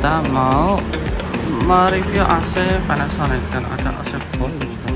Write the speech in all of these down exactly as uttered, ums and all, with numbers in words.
kita mau mereview A C Panasonic dan ada A C full gitu.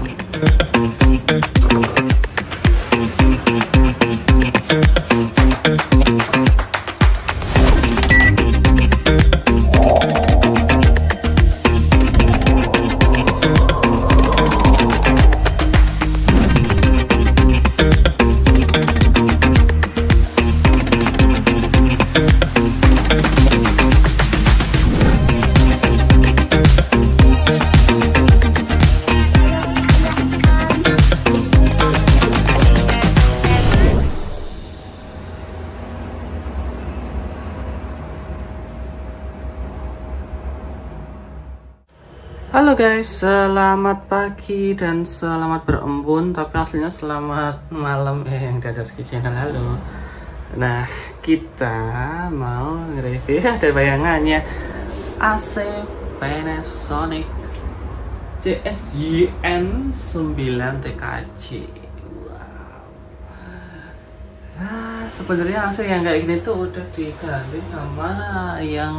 Halo guys, selamat pagi dan selamat berembun, tapi aslinya selamat malam eh yang dari Ski Channel. Halo. Nah, kita mau nge-review ada bayangannya A C Panasonic C S Y N sembilan T K J. Wow. Nah, sebenarnya A C yang kayak gini tuh udah diganti sama yang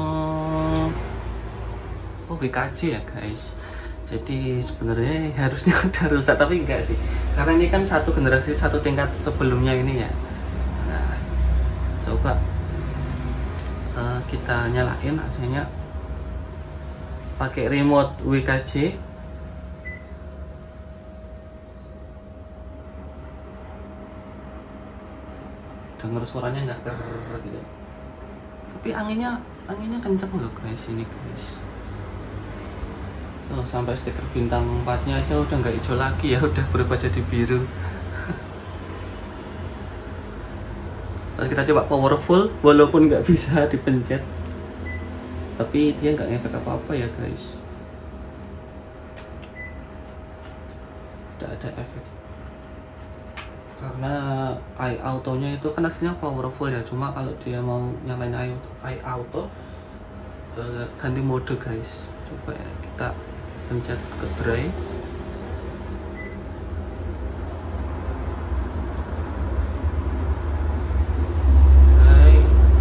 oh W K J ya guys. Jadi sebenarnya harusnya udah rusak, tapi enggak sih, karena ini kan satu generasi satu tingkat sebelumnya ini ya. Nah, coba uh, kita nyalain A C-nya pakai remote W K J. Dengar suaranya nggak ker gitu, tapi anginnya anginnya kencang loh guys ini guys. Oh, sampai stiker bintang empatnya aja udah nggak hijau lagi ya, udah berubah jadi biru. Lalu kita coba powerful, walaupun nggak bisa dipencet, tapi dia nggak ngefek apa-apa ya guys. Tidak ada efek, karena eye auto-nya itu kan aslinya powerful ya. Cuma kalau dia mau nyalain eye auto, ganti mode guys. Coba ya, kita pencet ke dry. Hai.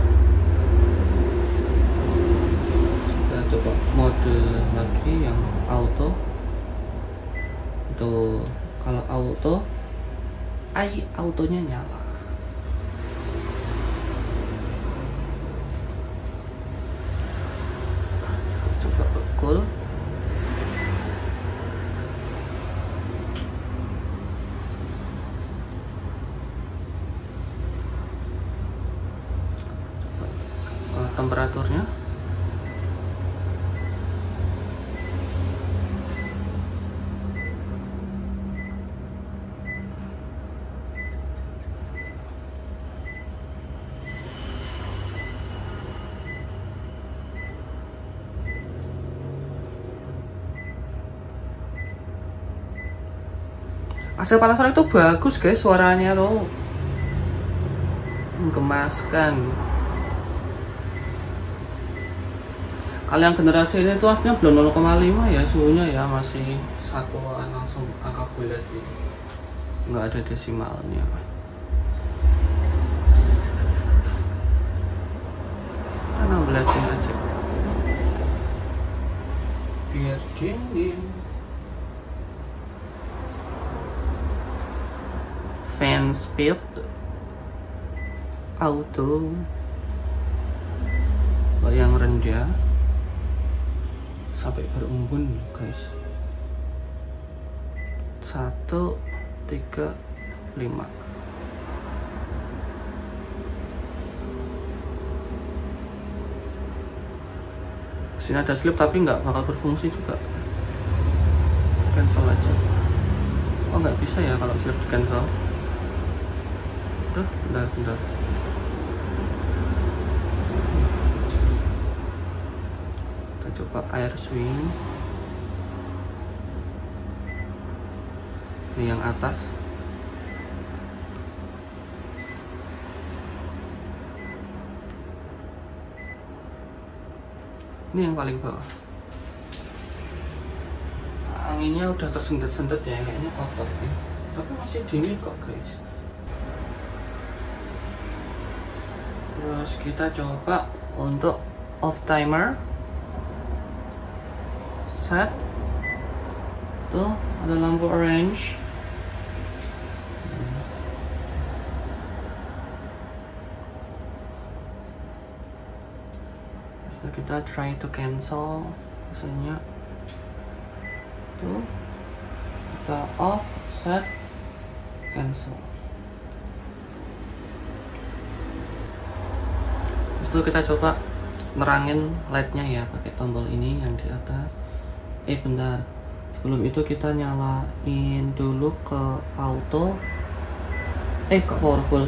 Kita coba mode lagi yang auto. Itu kalau auto, eye autonya nyala. Coba ke cool. Temperaturnya A C Panasonic itu bagus guys, suaranya tuh menggemaskan. Kalau yang generasi ini tuh aslinya belum nol koma lima ya suhunya ya, masih satuan langsung angka bulat gitu, nggak ada desimalnya. Kita enam belasin aja biar dingin. Fan speed auto yang rendah sampai berembun guys. Satu tiga lima. Sini ada sleep tapi nggak bakal berfungsi juga. Cancel aja. Oh nggak bisa ya kalau sleep di cancel. Udah, bentar, bentar. Coba air swing. Ini yang atas. Ini yang paling bawah. Anginnya udah tersendat-sendat ya, kayaknya kotor nih. Tapi masih dingin kok guys. Terus kita coba untuk off timer. set. Tuh ada lampu orange. Terus kita try to cancel biasanya. Tuh kita off, set, cancel. Terus itu kita coba nerangin lightnya ya pakai tombol ini yang di atas. Eh bentar, sebelum itu kita nyalain dulu ke auto. Eh kok powerful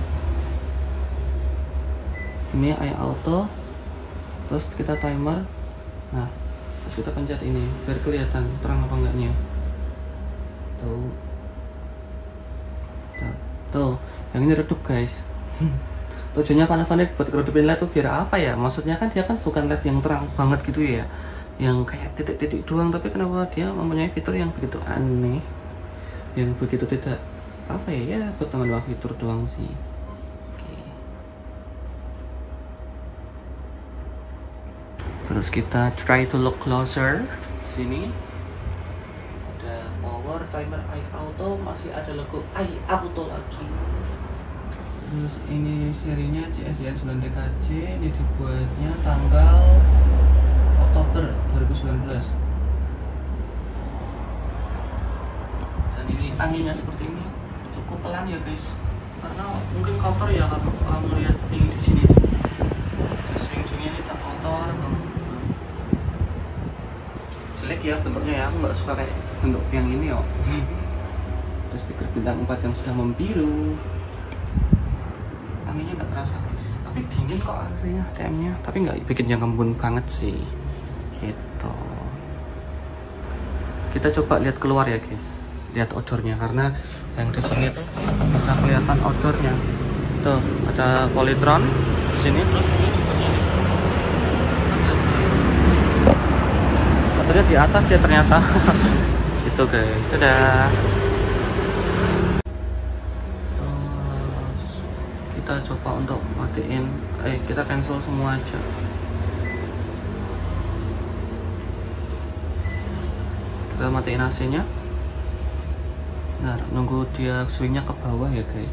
ini I auto, terus kita timer. Nah terus kita pencet ini biar kelihatan terang apa enggaknya. Tuh tuh yang ini redup guys. Tujuannya Panasonic buat redupin L E D tuh biar apa ya? Maksudnya kan dia kan bukan L E D yang terang banget gitu ya, yang kayak titik-titik doang, tapi kenapa dia mempunyai fitur yang begitu aneh, yang begitu tidak apa ya, ya buat tambah fitur doang sih. Oke. Terus kita try to look closer. Sini ada power, timer, I auto, masih ada logo I auto lagi. Terus ini serinya C S Y N sembilan T K J, ini dibuatnya tanggal Oktober dua ribu sembilan belas. Dan ini anginnya seperti ini, cukup pelan ya guys, karena mungkin kotor ya kalau kamu lihat ini di sini. Swing-swingnya ini tak kotor, jelek ya bentuknya ya, aku nggak suka kayak bentuk yang ini oh. Terus stiker bintang empat yang sudah membiru. Anginnya nggak terasa guys, tapi dingin kok aslinya T M-nya, tapi nggak bikin yang kembun banget sih gitu. Kita coba lihat keluar ya guys, lihat odornya, karena yang di sini tuh bisa kelihatan odornya. Tuh ada Polytron di sini, terus ini odornya di atas ya ternyata. Itu guys, sudah. Kita coba untuk matiin, eh kita cancel semua aja. Kita matiin A C nya. Nah, nunggu dia swingnya ke bawah ya guys,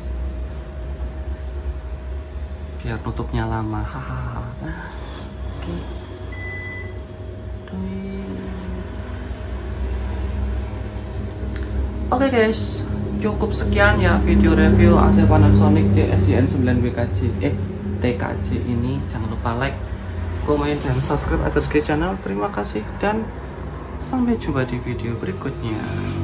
biar nutupnya lama. Hahaha. Oke. Oke guys, cukup sekian ya video review A C Panasonic C S Y N sembilan B K J eh T K J ini. Jangan lupa like, komen, dan subscribe Azharski Channel. Terima kasih dan sampai jumpa di video berikutnya.